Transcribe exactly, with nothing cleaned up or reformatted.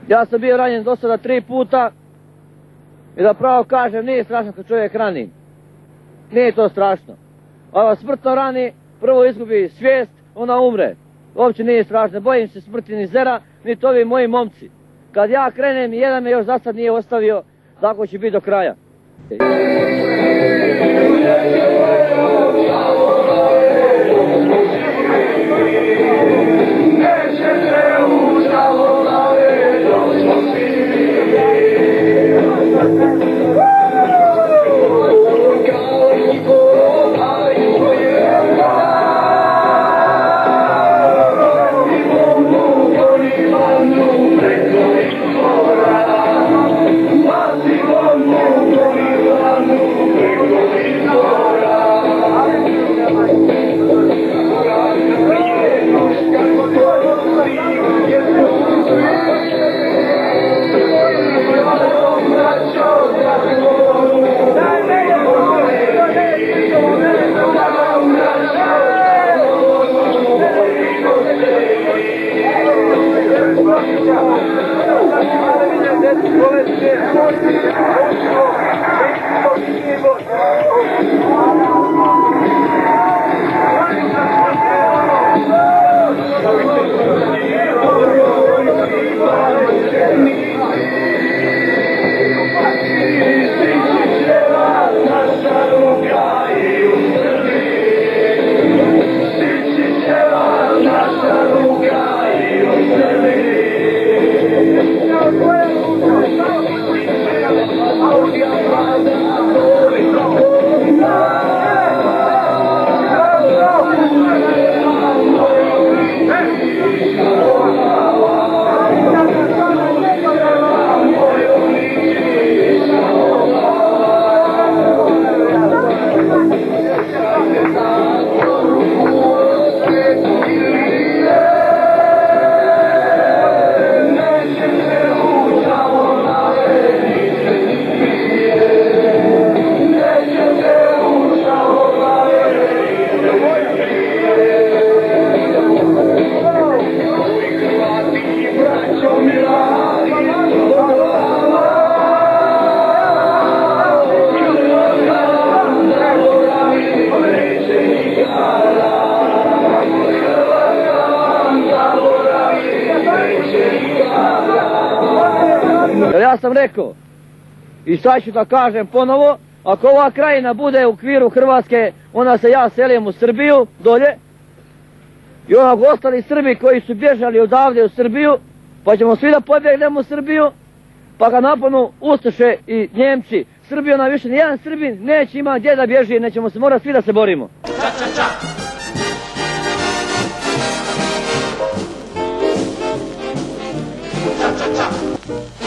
Ja sam bio ranjen do sada tri puta i da pravo kažem, nije strašno kad čovjek rani. Nije to strašno. A smrtno rani, prvo izgubi svijest, ona umre. Uopće nije strašno, bojim se smrti ni zera, ni ovi moji momci. Kad ja krenem, jedan me još za sad nije ostavio, tako će biti do kraja. Ja sam rekao, i sad ću da kažem ponovo, ako ova krajina bude u okviru Hrvatske, onda se ja selim u Srbiju, dolje, i onog ostali Srbi koji su bježali odavde u Srbiju, pa ćemo svi da pobjegnemo u Srbiju, pa ga naponu Ustaše i Njemci. Srbiju ona više nijedan Srbin neće imati gdje da bježi, nećemo se morati svi da se borimo. Ča, ča, ča. Ča, ča, ča.